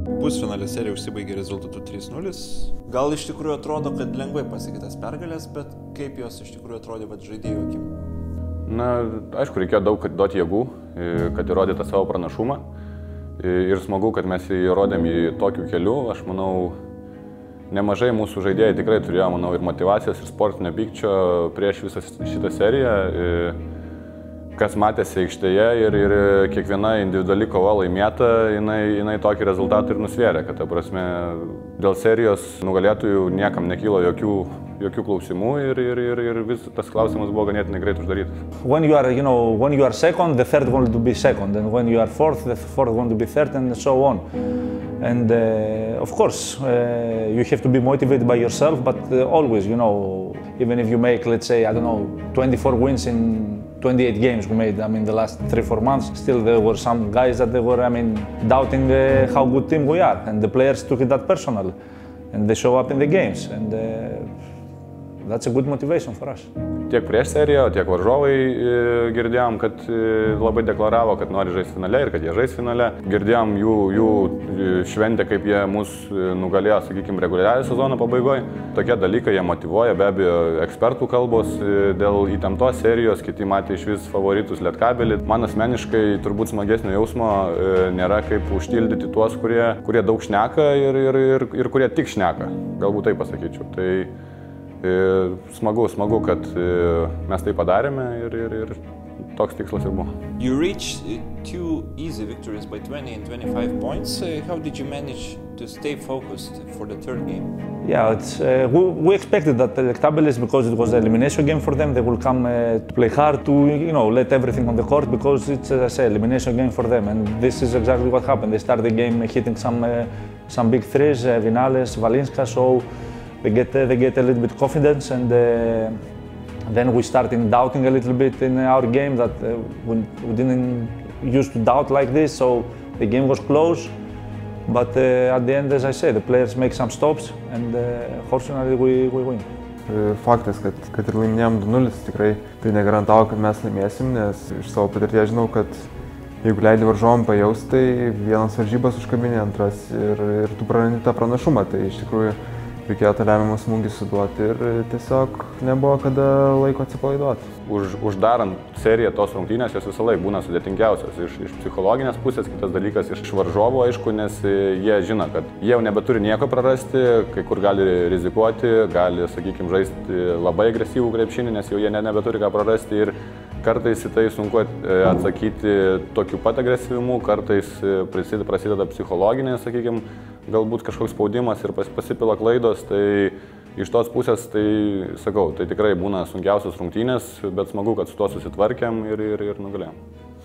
Pusfinalio serija užsibaigė rezultatu 3-0. Gal iš tikrųjų atrodo, kad lengvai pasiekytas pergalės, bet kaip jos iš tikrųjų atrodė žaidėjų akim? Na, aišku, reikėjo daug duoti jėgų, kad įrodytų savo pranašumą. Ir smagu, kad mes įrodėm į tokių kelių. Aš manau, nemažai mūsų žaidėjai tikrai turėjo, manau, ir motyvacijos, ir sportinio pykčio prieš visą šitą seriją. Kas matėsi aikštėje ir kiekviena individuali kova laimėta, jinai tokį rezultatą ir nusvėrė, kad, ta prasme, dėl serijos nugalėtojų niekam nekylo jokių klausimų ir vis tas klausimas buvo ganėtinai greit uždarytas. When you are second, the third going to be second, and when you are fourth, the fourth going to be third, and so on. And of course, you have to be motivated by yourself, but always, even if you make, let's say, 24 wins in 28 games we made, the last 3-4 months, still there were some guys that they were, doubting how good team we are, and the players took it that personally, and they show up in the games, and that's a good motivation for us. Tiek prieš seriją, tiek varžovai girdėjom, kad labai deklaravo, kad nori žaisti finale ir kad jie žais finale. Girdėjom jų šventę, kaip jie mus nugalėjo, sakykime, reguliarią sezono pabaigoje. Tokie dalykai jie motyvuoja, be abejo, ekspertų kalbos dėl įtemptos serijos, kiti matė iš vis favoritus Lietkabelį. Man asmeniškai turbūt smagesnio jausmo nėra, kaip užtildyti tuos, kurie daug šneka ir kurie tik šneka. Galbūt taip pasakyčiau. Tai smagu, kad mes tai padarėme ir toks tikslas ir buvo. You reached 2 easy victories by 20 and 25 points. How did you manage to stay focused for the third game? Yeah, we expected that Lietkabelį, because it was an elimination game for them, they will come to play hard, to let everything on the court, because it's, as I say, elimination game for them, and this is exactly what happened. They started the game hitting some big threes, Vinales, Valinska, so they get a little bit confidence, and then we started doubting a little bit in our game that we didn't used to doubt like this, so the game was close. But at the end, as I said, the players make some stops, and fortunately we win. Faktas, kad ir laimėjom 2-0, tikrai tai negarantavo, kad mes laimėsim, nes iš savo patirties žinau, kad jeigu leidi varžovam pajausti, tai vienas varžybas užkabini, antras ir tu prarandi tą pranašumą, tai iš tikrųjų reikėjo tą lemiamą smūgį suduoti ir tiesiog nebuvo kada laiko atsipalaiduoti. Uždarant seriją tos rungtynės, jos visą laiką būna sudėtingiausios. Iš psichologinės pusės, kitas dalykas iš varžovų, aišku, nes jie žino, kad jie jau nebeturi nieko prarasti, kai kur gali rizikuoti, gali, sakykime, žaisti labai agresyvų krepšinį, nes jau jie nebeturi ką prarasti ir kartais į tai sunku atsakyti tokiu pat agresyvimu, kartais prasideda psichologinė, sakykime, galbūt kažkoks spaudimas ir pasipila klaidos, tai iš tos pusės, tai sakau, tai tikrai būna sunkiausios rungtynės, bet smagu, kad su tuo susitvarkėm ir nugalėjom.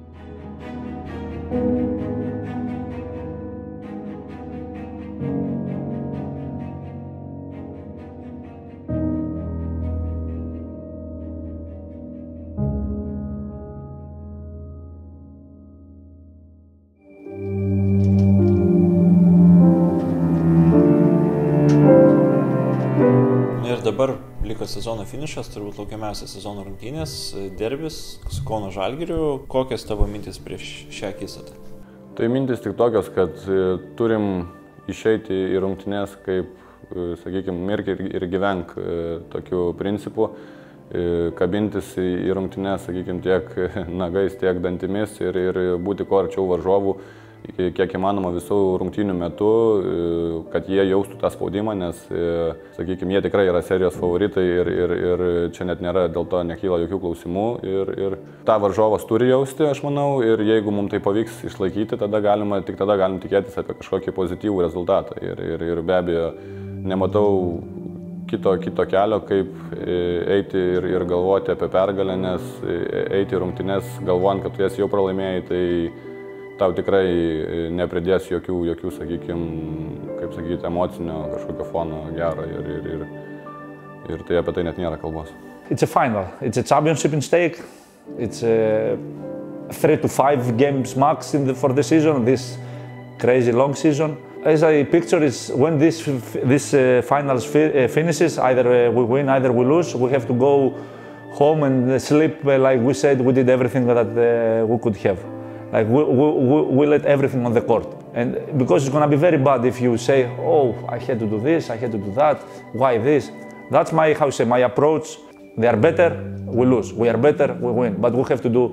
Ir dabar liko sezono finišas, turbūt laukiamiausias sezono rungtynės, derbis su Kauno Žalgiriu. Kokios tavo mintis prieš šią akistatą? Tai mintis tik tokios, kad turim išeiti į rungtynės kaip, sakykime, mirk ir gyvenk tokiu principu, kabintis į rungtynės, sakykime, tiek nagais, tiek dantimis ir būti kuo arčiau varžovų, kiek įmanoma visų rungtynių metu, kad jie jaustų tą spaudimą, nes, sakykime, jie tikrai yra serijos favoritai ir čia net nėra, dėl to nekyla jokių klausimų ir tą varžovas turi jausti, aš manau, ir jeigu mums tai pavyks išlaikyti, tik tada galim tikėtis apie kažkokį pozityvų rezultatą ir be abejo nematau kito kelio, kaip eiti ir galvoti apie pergalę, nes eiti į rungtynes galvojant, kad tu jas jau pralaimėjai, tai tau tikrai nepridės jokių, sakykime, kaip sakyti, emocinio kažkokio fono gero ir tai apie tai net nėra kalbos. It's a final. It's a championship in stake. It's 3 to 5 games max for the season, this crazy long season. As I picture is when this finals finishes, either we win, either we lose. We have to go home and sleep like we said we did everything that we could have. Like we let everything on the court, And because it's going to be very bad if you say, oh, I had to do this, I had to do that, why this? That's my, my approach. They are better, we lose. We are better, we win. But we have to do,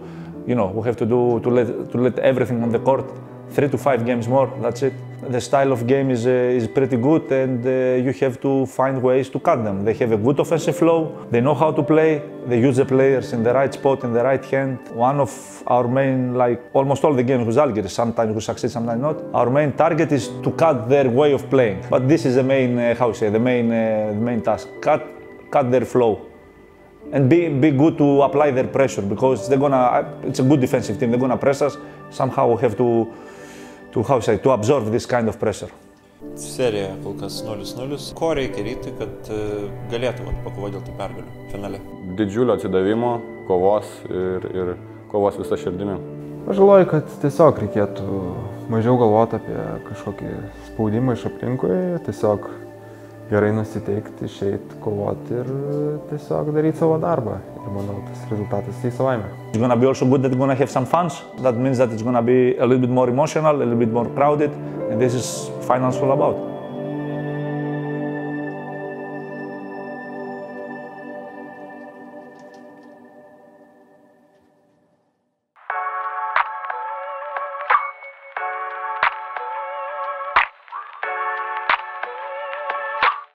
to let everything on the court. 3 to 5 games more, that's it. The style of game is pretty good, and you have to find ways to cut them. They have a good offensive flow, they know how to play, they use the players in the right spot, in the right hand. One of our main, like almost all the games with Žalgiris, sometimes we succeed, sometimes not. Our main target is to cut their way of playing. But this is the main, the main task. Cut their flow. And be good to apply their pressure, because it's a good defensive team. They're gonna press us. Somehow we have to absorb this kind of pressure. Serija kol kas 0-0. Ko reikia Rytui, kad galėtų pakovoti dėl tų pergalių finale? Didžiulio atsidavimo, kovos ir kovos visą širdimi. Aš galvoju, kad tiesiog reikėtų mažiau galvoti apie kažkokį spaudimą iš aplinkui, tiesiog gerai nusiteikti, išeiti, kovoti ir tiesiog daryti savo darbą. Ir manau, tas rezultatas tai savaime. It's going to be also good that it's going to have some fans. That means that it's going to be a little bit more emotional, a little bit more crowded, and this is finance all about.